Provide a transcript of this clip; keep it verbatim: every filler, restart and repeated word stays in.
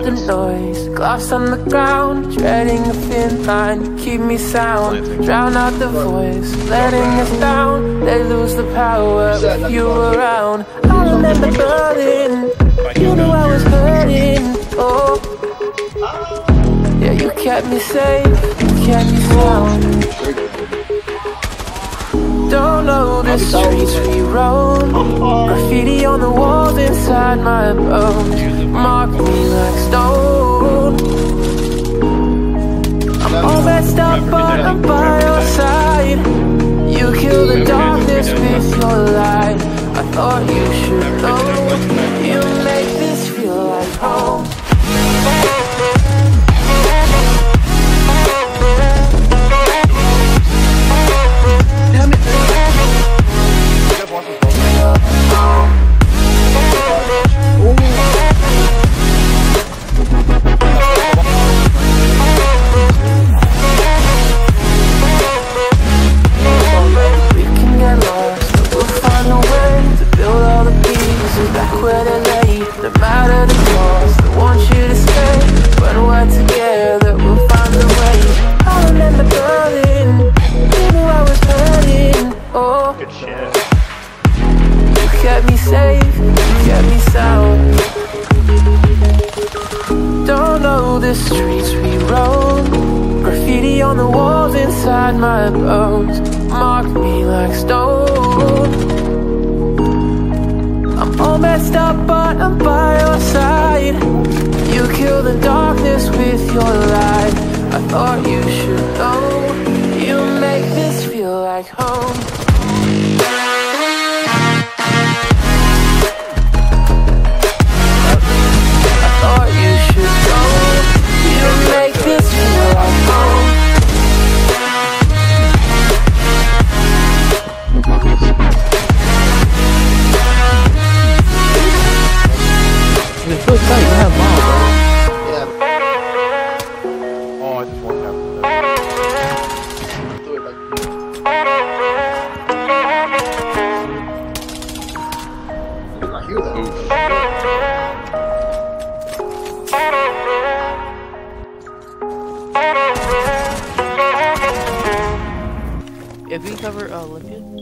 the noise, gloves on the ground, treading a thin line. Keep me sound, drown out the voice, letting us down. They lose the power if you around. I remember burning, you knew I was hurting. Oh, yeah, you kept me safe, you kept me sound. Don't know the streets we roam, graffiti on the walls inside my bones, mark me like stone. I'm all messed up but I'm by your side. You kill the darkness with your light. I thought you should know, you make this feel like home. The streets we roam, graffiti on the walls inside my bones, mark me like stone. I'm all messed up but I'm by your side. You kill the darkness with your light. I thought you should know, you make this feel like home. If we cover uh, Olympia.